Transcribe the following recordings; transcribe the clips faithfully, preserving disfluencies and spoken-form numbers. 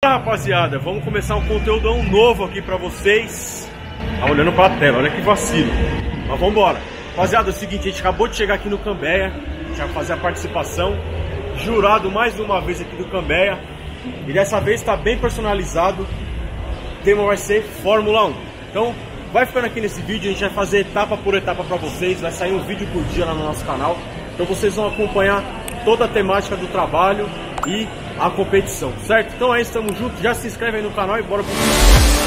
Rapaziada, vamos começar um conteúdão novo aqui pra vocês. Tá olhando pra tela, olha que vacilo. Mas vamos embora. Rapaziada, é o seguinte, a gente acabou de chegar aqui no Cambeia. A gente vai fazer a participação. Jurado mais uma vez aqui do Cambeia. E dessa vez tá bem personalizado. O tema vai ser Fórmula um. Então, vai ficando aqui nesse vídeo. A gente vai fazer etapa por etapa pra vocês. Vai sair um vídeo por dia lá no nosso canal. Então vocês vão acompanhar toda a temática do trabalho e a competição, certo? Então é isso, estamos juntos. Já se inscreve aí no canal e bora pro vídeo.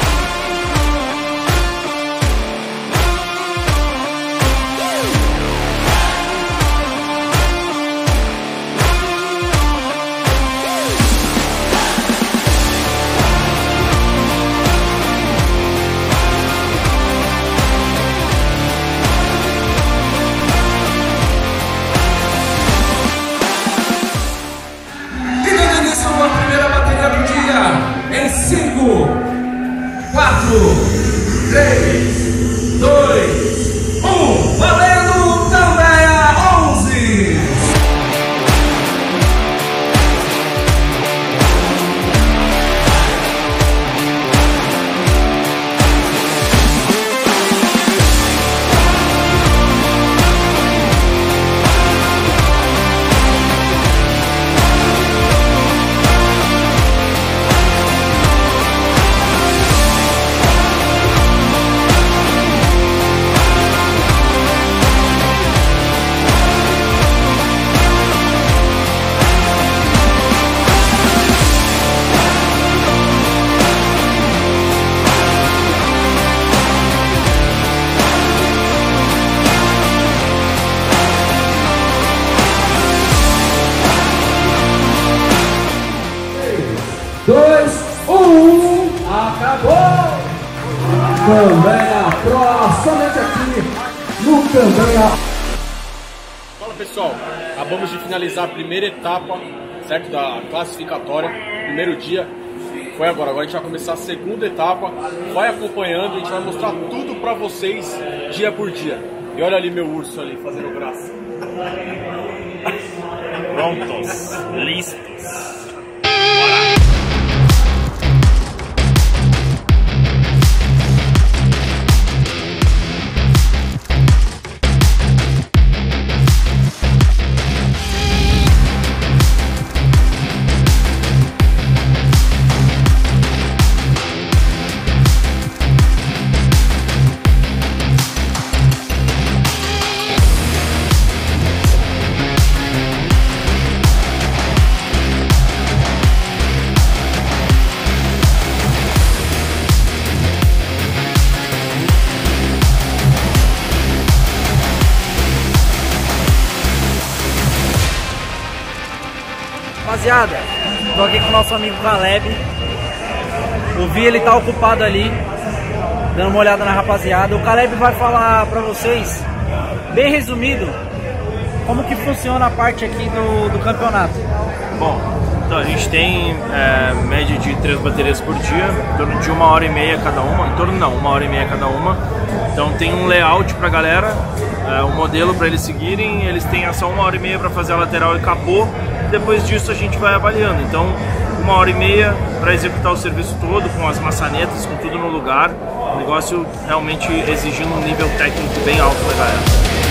cinco, quatro, três, dois, um, valendo! Cambeia onze! dois, um, acabou! Cambeia Pro, somente aqui no Cambeia. Fala pessoal, acabamos de finalizar a primeira etapa, certo, da classificatória, primeiro dia, foi agora, agora a gente vai começar a segunda etapa, vai acompanhando, a gente vai mostrar tudo pra vocês, dia por dia. E olha ali meu urso ali, fazendo graça. Prontos, listos. Rapaziada, tô aqui com o nosso amigo Caleb. Eu vi ele tá ocupado ali, dando uma olhada na rapaziada. O Caleb vai falar pra vocês, bem resumido, como que funciona a parte aqui do, do campeonato. Bom, então a gente tem é, média de três baterias por dia, em torno de uma hora e meia cada uma, em torno não, uma hora e meia cada uma. Então tem um layout pra galera, é, um modelo pra eles seguirem, eles têm só uma hora e meia pra fazer a lateral e capô. Depois disso a gente vai avaliando, então uma hora e meia para executar o serviço todo, com as maçanetas, com tudo no lugar. O negócio realmente exigindo um nível técnico bem alto da galera.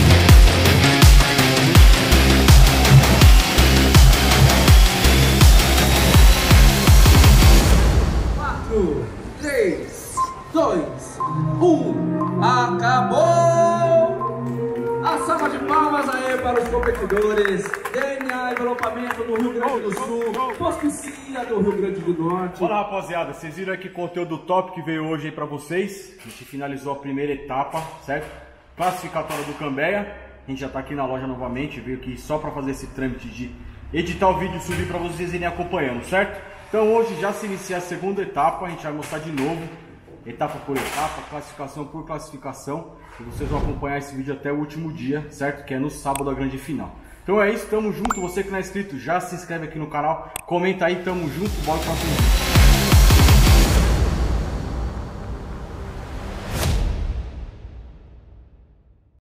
quatro, três, dois, um, acabou! A salva de palmas aí para os competidores. D N A Envelopamento do Rio Grande do Sul, Pospicia do Rio Grande do Norte. Fala rapaziada, vocês viram aqui conteúdo top que veio hoje aí pra vocês. A gente finalizou a primeira etapa, certo? Classificatória do Cambeia. A gente já tá aqui na loja novamente, veio aqui só pra fazer esse trâmite de editar o vídeo e subir pra vocês irem acompanhando, certo? Então hoje já se inicia a segunda etapa, a gente vai mostrar de novo, etapa por etapa, classificação por classificação. E vocês vão acompanhar esse vídeo até o último dia, certo? Que é no sábado a grande final. Então é isso, tamo junto. Você que não é inscrito, já se inscreve aqui no canal, comenta aí, tamo junto, bora pro próximo vídeo.